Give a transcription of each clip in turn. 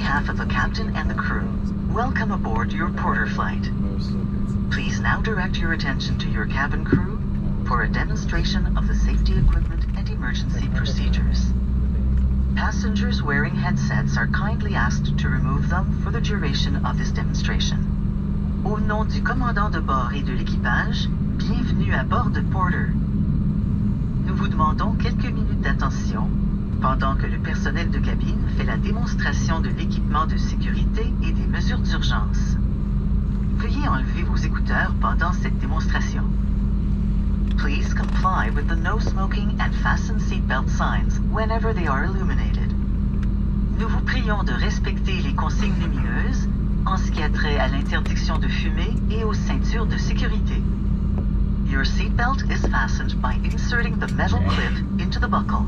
behalf of the captain and the crew, welcome aboard your Porter flight. Please now direct your attention to your cabin crew for a demonstration of the safety equipment and emergency procedures. Passengers wearing headsets are kindly asked to remove them for the duration of this demonstration. Au nom du commandant de bord et de l'équipage, bienvenue à bord de Porter. Nous vous demandons quelques minutes d'attention pendant que le personnel de cabine fait la démonstration de l'équipement de sécurité et des mesures d'urgence. Veuillez enlever vos écouteurs pendant cette démonstration. Please comply with the no smoking and fasten seatbelt signs whenever they are illuminated. Nous vous prions de respecter les consignes lumineuses en ce qui a trait à l'interdiction de fumer et aux ceintures de sécurité. Your seatbelt is fastened by inserting the metal clip into the buckle.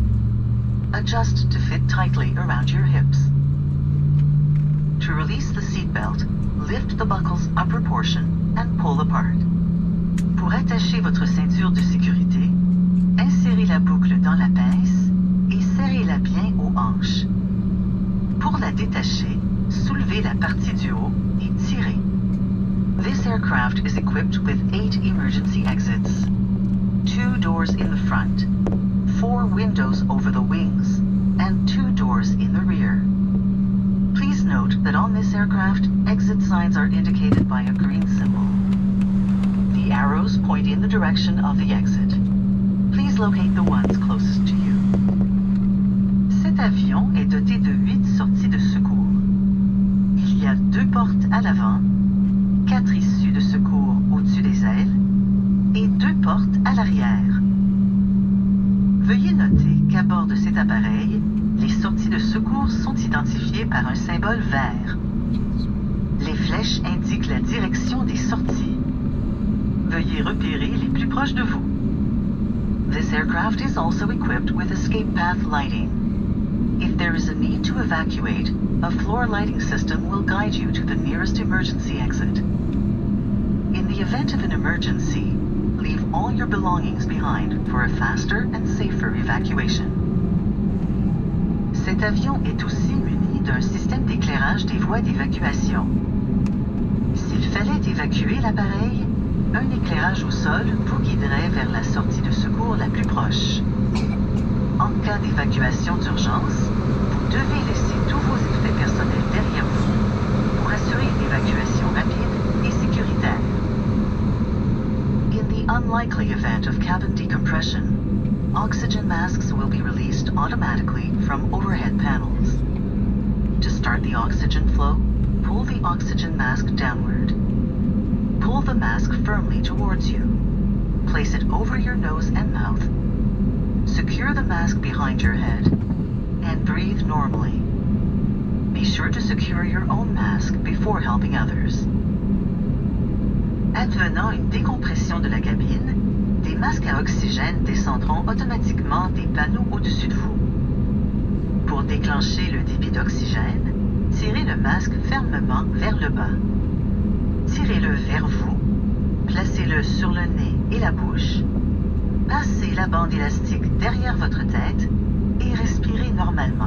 Adjust to fit tightly around your hips. To release the seatbelt, lift the buckle's upper portion and pull apart. Pour attacher votre ceinture de sécurité, insérez la boucle dans la pince et serrez-la bien aux hanches. Pour la détacher, soulevez la partie du haut et tirez. This aircraft is equipped with 8 emergency exits. 2 doors in the front, 4 windows over the wings, and 2 doors in the rear. Please note that on this aircraft, exit signs are indicated by a green symbol. The arrows point in the direction of the exit. Please locate the ones closest to you. Cet avion est doté de 8 sorties de secours. Il y a 2 portes à l'avant, 4 issues de secours au-dessus des ailes et 2 portes à l'arrière. Veuillez noter qu'à bord de cet appareil, les sorties de secours sont identifiées par un symbole vert. Les flèches indiquent la direction des sorties. Veuillez repérer les plus proches de vous. This aircraft is also equipped with escape path lighting. If there is a need to evacuate, a floor lighting system will guide you to the nearest emergency exit. In the event of an emergency, leave all your belongings behind for a faster and safer evacuation. Cet avion est aussi muni d'un système d'éclairage des voies d'évacuation. S'il fallait évacuer l'appareil, un éclairage au sol vous guiderait vers la sortie de secours la plus proche. En cas d'évacuation d'urgence, vous devez laisser tous vos effets personnels derrière vous pour assurer une évacuation rapide et sécuritaire. In the unlikely event of cabin decompression, oxygen masks will be released automatically from overhead panels. To start the oxygen flow, pull the oxygen mask downward. Pull the mask firmly towards you. Place it over your nose and mouth. Secure the mask behind your head and breathe normally. Be sure to secure your own mask before helping others. Advenant une décompression de la cabine, des masques à oxygène descendront automatiquement des panneaux au-dessus de vous. Pour déclencher le débit d'oxygène, tirez le masque fermement vers le bas. Tirez-le vers vous, placez-le sur le nez et la bouche, passez la bande élastique derrière votre tête et respirez normalement.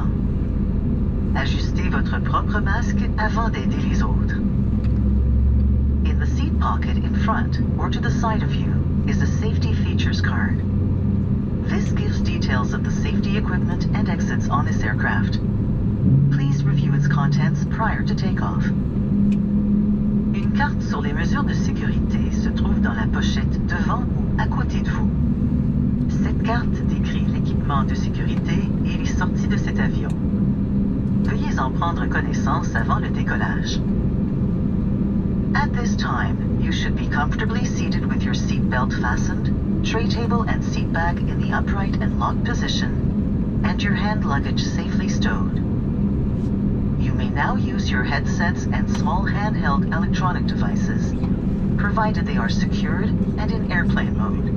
Ajustez votre propre masque avant d'aider les autres. In the seat pocket in front or to the side of you is a safety features card. This gives details of the safety equipment and exits on this aircraft. Please review its contents prior to takeoff. Une carte sur les mesures de sécurité se trouve dans la pochette devant ou à côté de vous. Cette carte décrit l'équipement de sécurité et les sorties de cet avion. Veuillez en prendre connaissance avant le décollage. At this time, you should be comfortably seated with your seat belt fastened, tray table and seat bag in the upright and locked position, and your hand luggage safely stowed. You may now use your headsets and small handheld electronic devices, provided they are secured and in airplane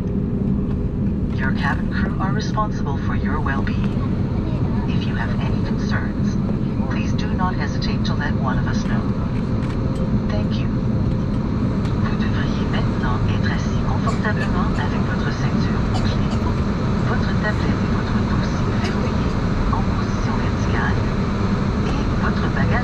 mode. Your cabin crew are responsible for your well-being. If you have any concerns, please do not hesitate to let one of us know. Thank you. Vous devriez maintenant être assis confortablement avec votre ceinture bouclée, votre tablette et votre dossier verrouillés en position verticale et votre bagage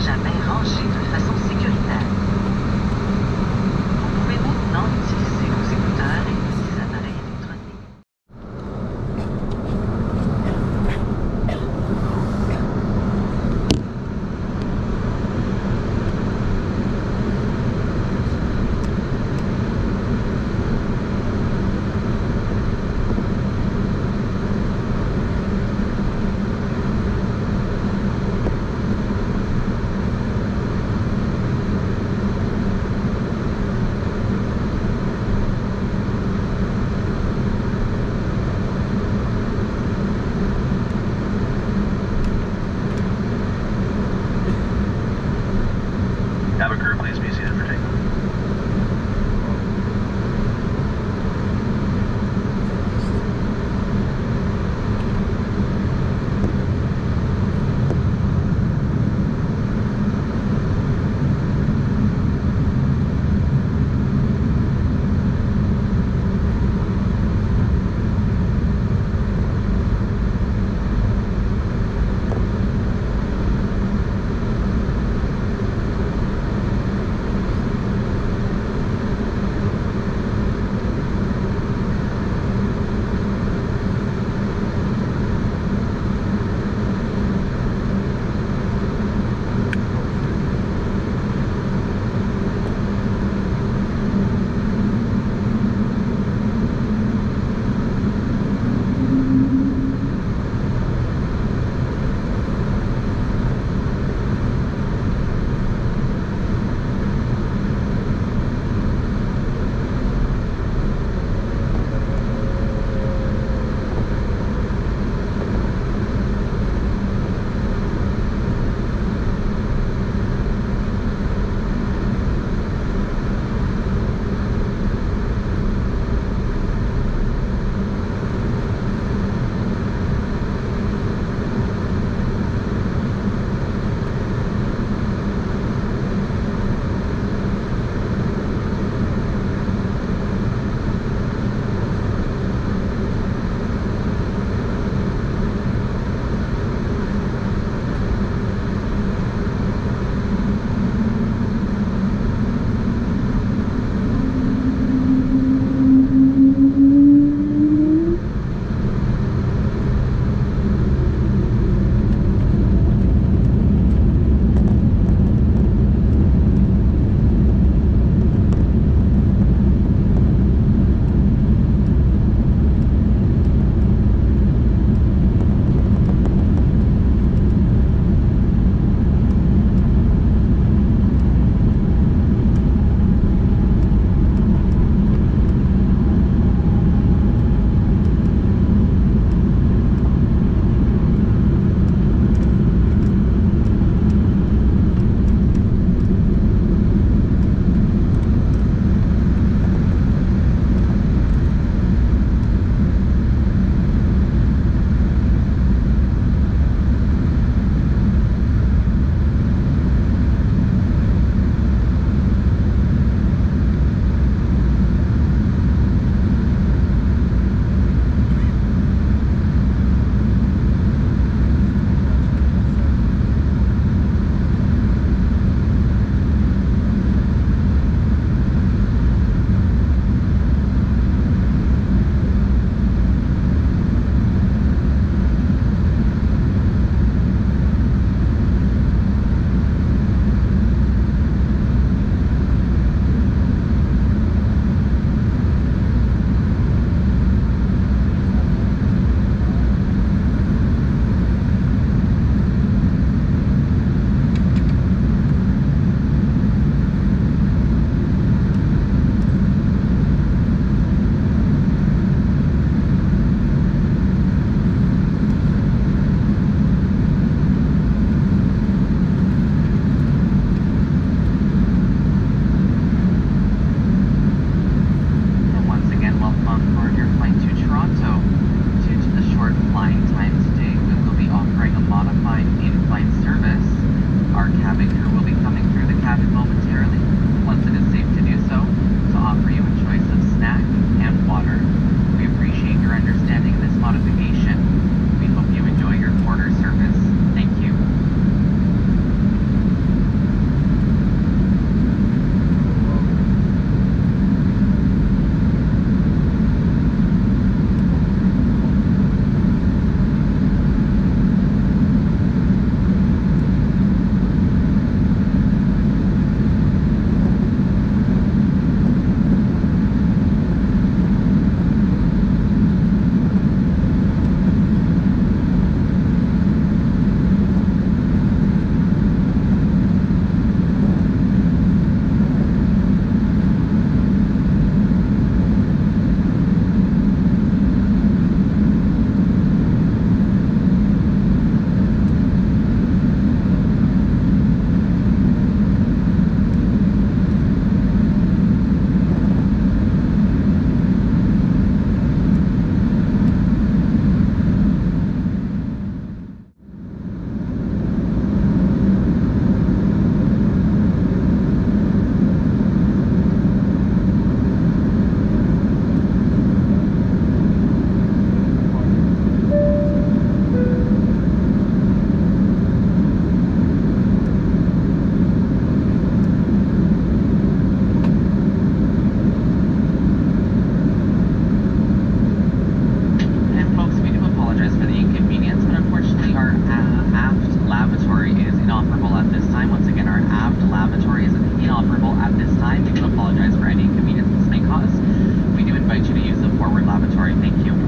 lavatory is inoperable at this time. We do apologize for any inconvenience this may cause. We do invite you to use the forward lavatory. Thank you.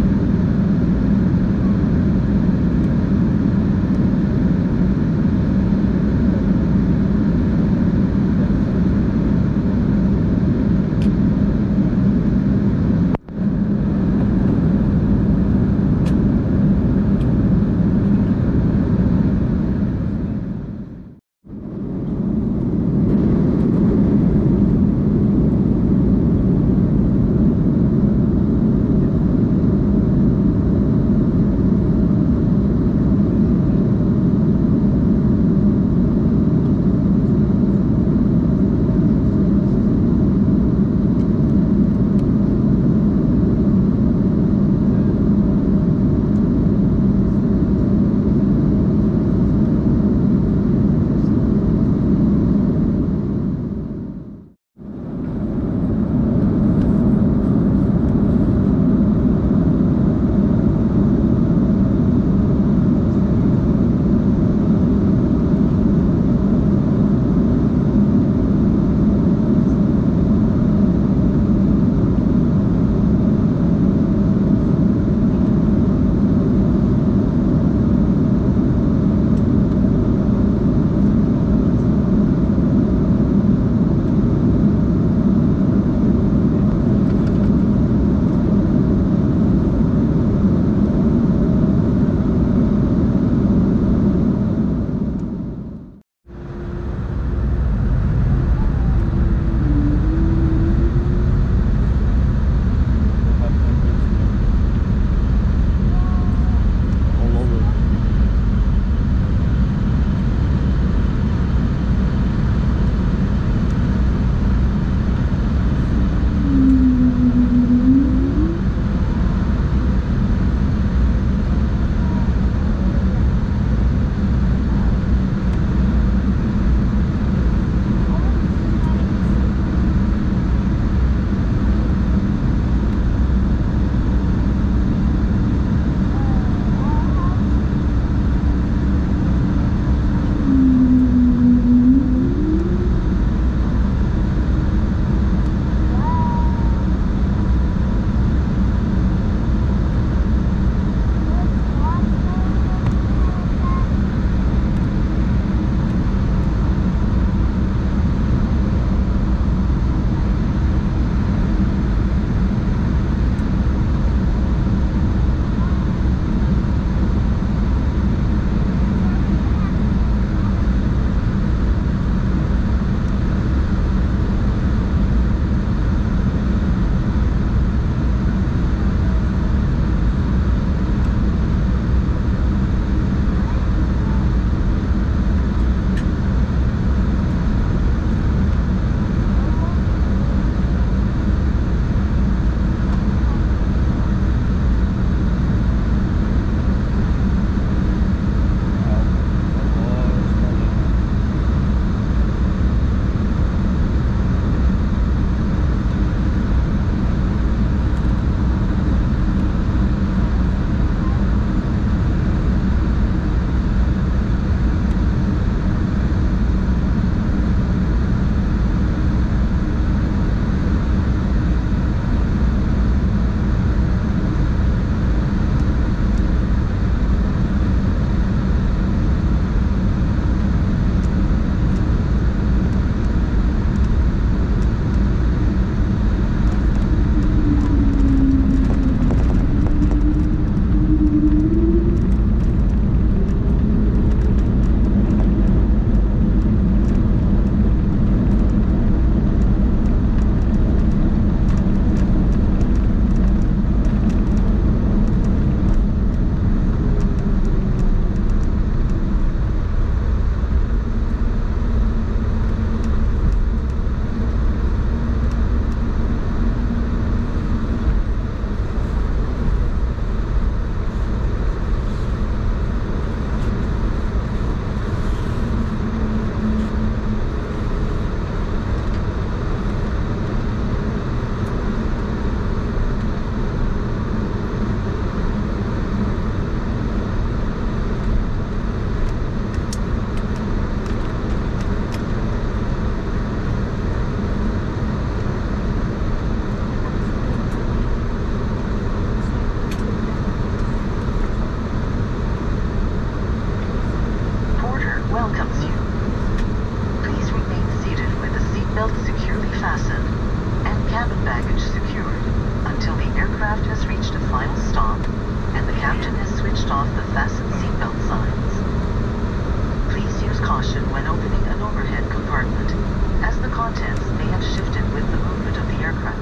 fasten seatbelt signs. Please use caution when opening an overhead compartment, as the contents may have shifted with the movement of the aircraft.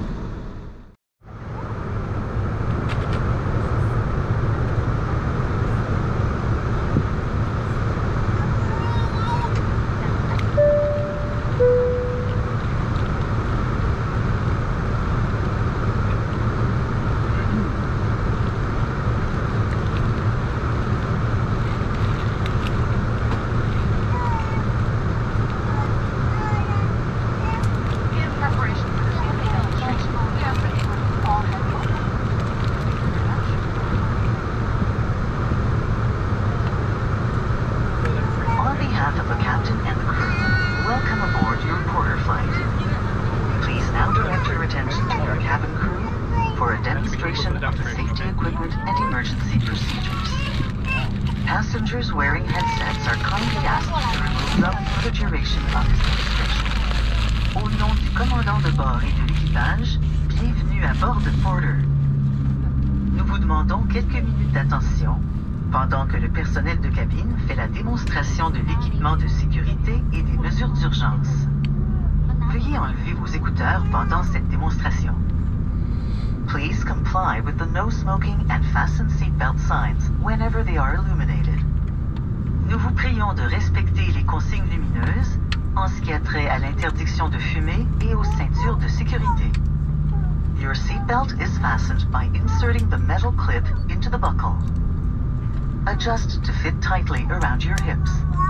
Passengers wearing headsets are kindly asked to remove them for the duration of this demonstration. Au nom du commandant de bord et de l'équipage, bienvenue à bord de Porter. Nous vous demandons quelques minutes d'attention pendant que le personnel de cabine fait la démonstration de l'équipement de sécurité et des mesures d'urgence. Veuillez enlever vos écouteurs pendant cette démonstration. Please comply with the no smoking and fasten seatbelt signs whenever they are illuminated. Nous vous prions de respecter les consignes lumineuses en ce qui a trait à l'interdiction de fumer et aux ceintures de sécurité. Your seatbelt is fastened by inserting the metal clip into the buckle. Adjust to fit tightly around your hips.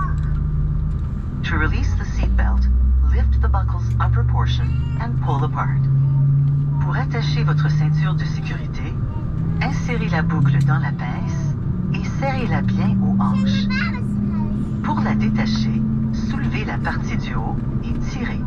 To release the seatbelt, lift the buckle's upper portion and pull apart. Pour attacher votre ceinture de sécurité, insérez la boucle dans la pince et serrez-la bien aux hanches. Pour la détacher, soulevez la partie du haut et tirez.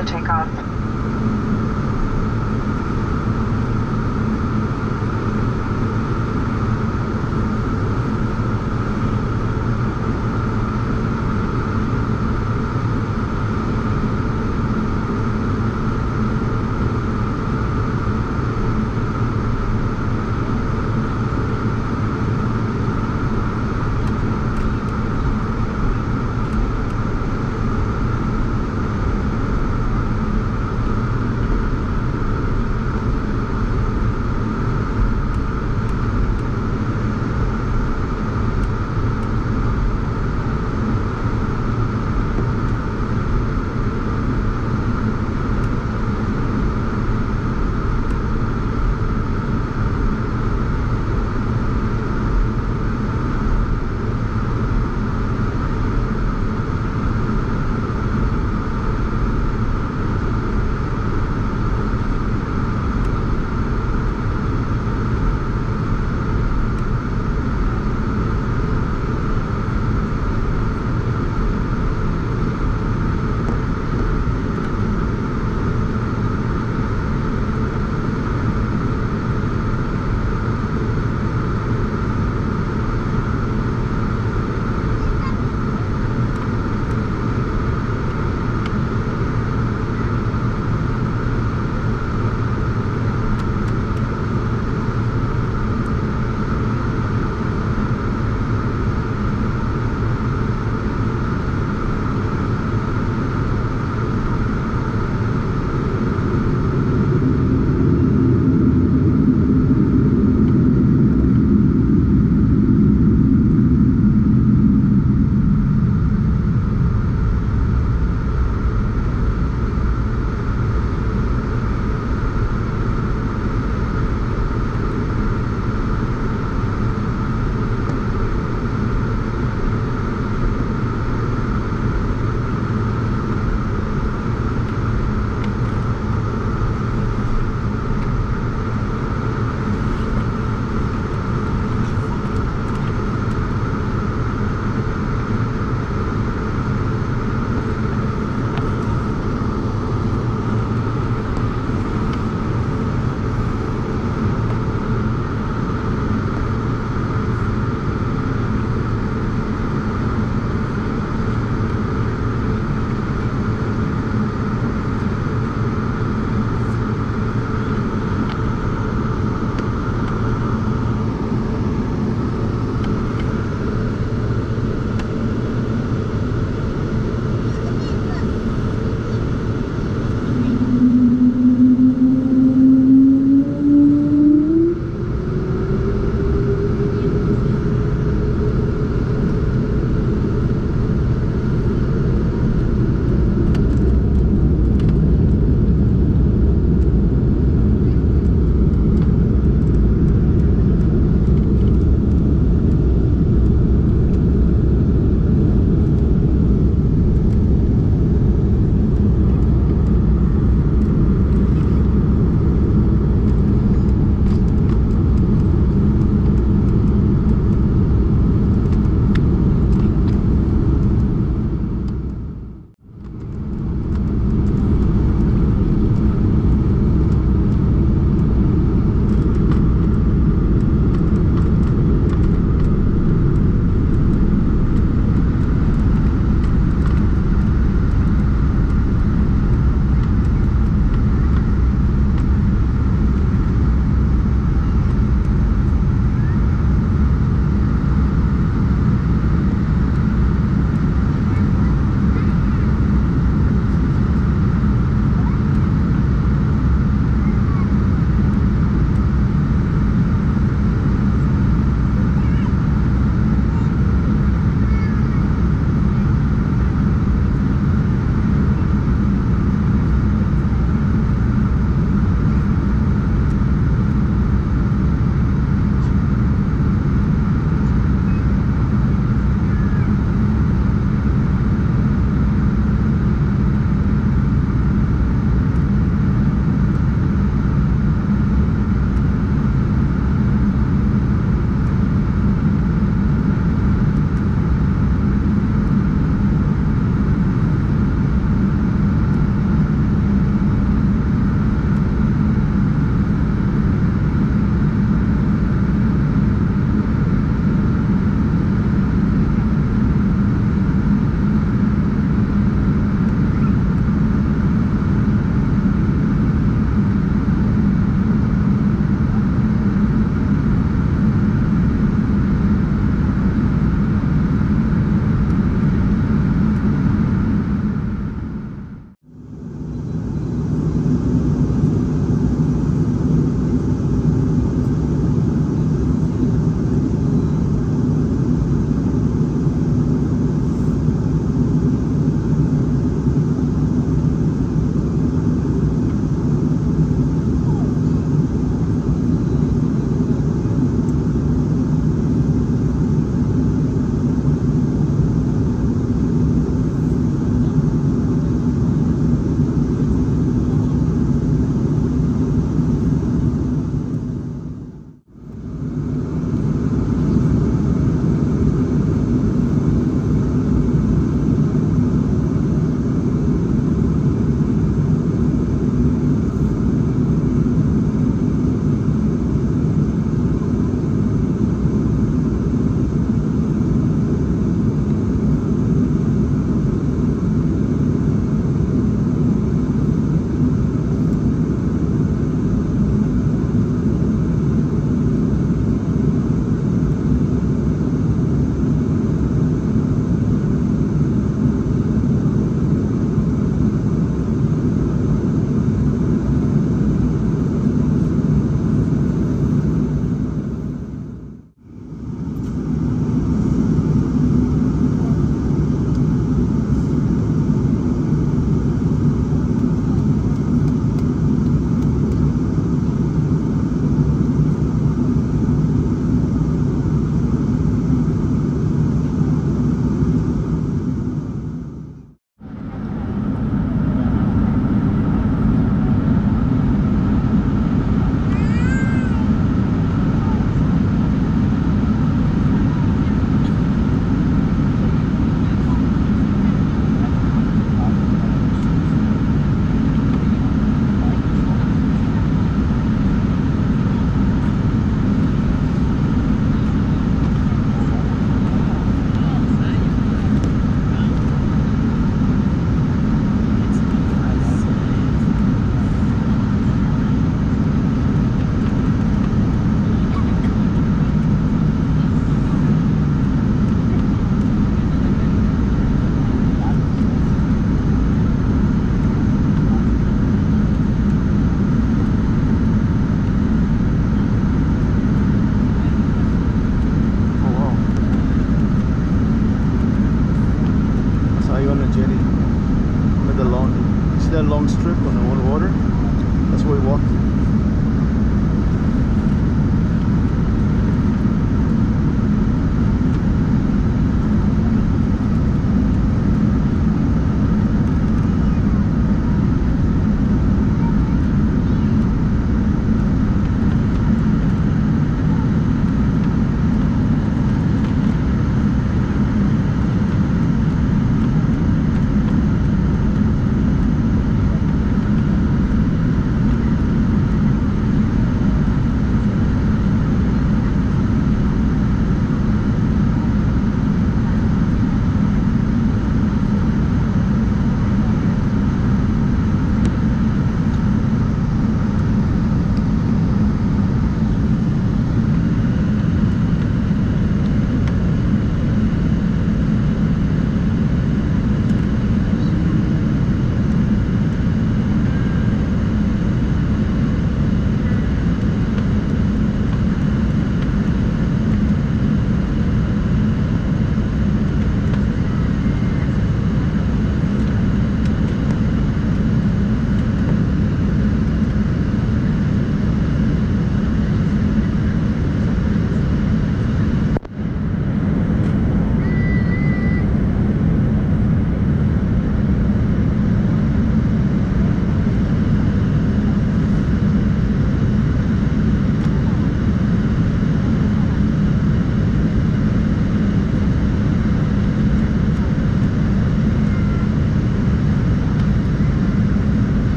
the takeoff.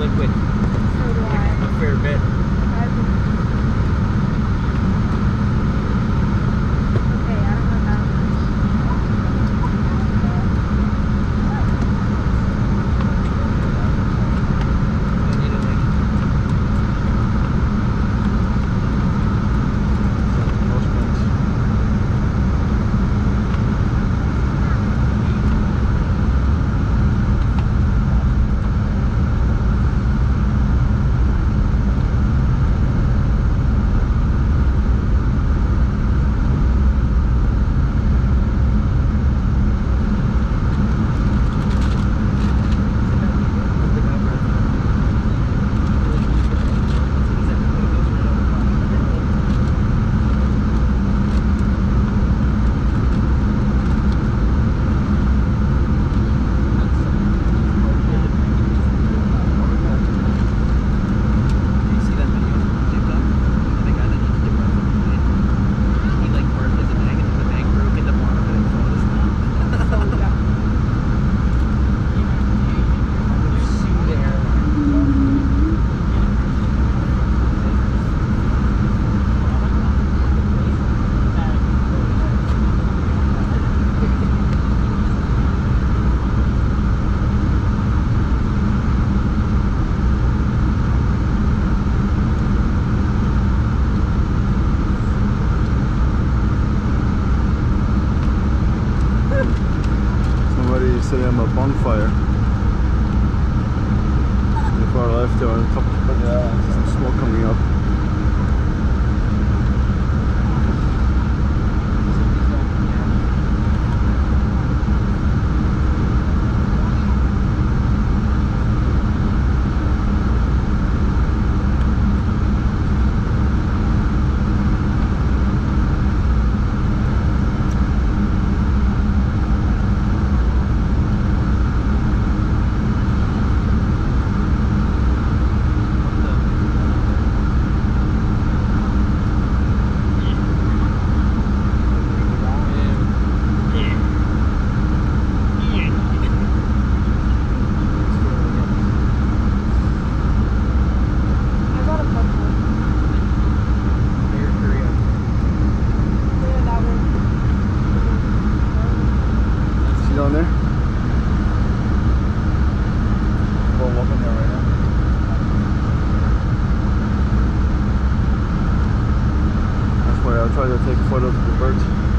liquid. So do I. A fair bit. Okay, I don't know how much. I need to like most points. Somebody setting up a bonfire. To our left, there was a couple, some smoke coming up. I got a couple. Yeah, that one. See down there? We'll walk in there right now. That's why I'll try to take photos of the birds.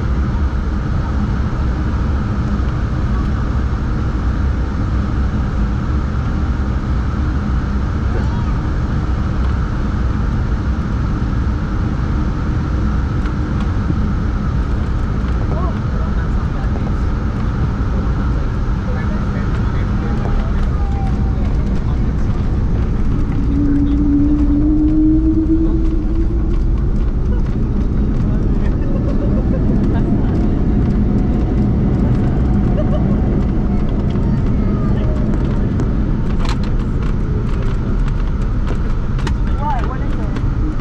What is it?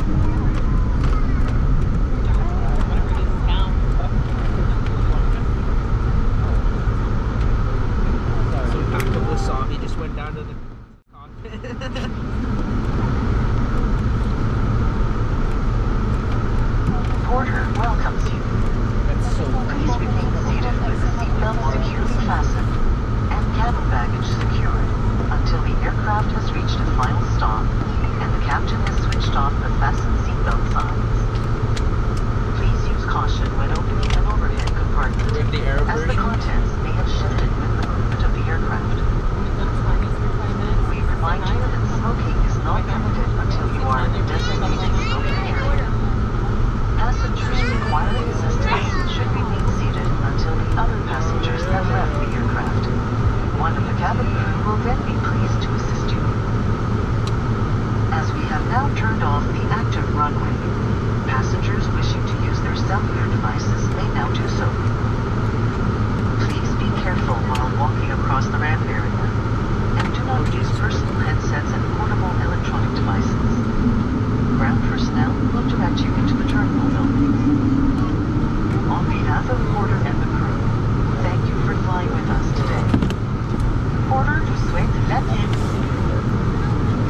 Some pack of wasabi just went down to the cockpit. Porter welcomes you. That's so Please remain seated with the seatbelt securely fastened and cabin baggage secured until the aircraft has reached a final stop and the captain has switched off the fasten seatbelt signs. Please use caution when opening an overhead compartment, We have the Arab as the version. contents may have shifted with the movement of the aircraft. We remind you that smoking is not permitted until you are in a designated smoking area. Passengers requiring assistance should remain seated until the other passengers have left the aircraft. One of the cabin crew will then be pleased to assist you. As we have now turned off the active runway, passengers wishing to use their cellular devices may now do so. Please be careful while walking across the ramp area, and do not use personal headsets and portable electronic devices. Ground personnel will direct you into the terminal building. On behalf of Porter and the crew, thank you for flying with us today. Porter, you souhaite la bienvenue.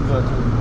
Good.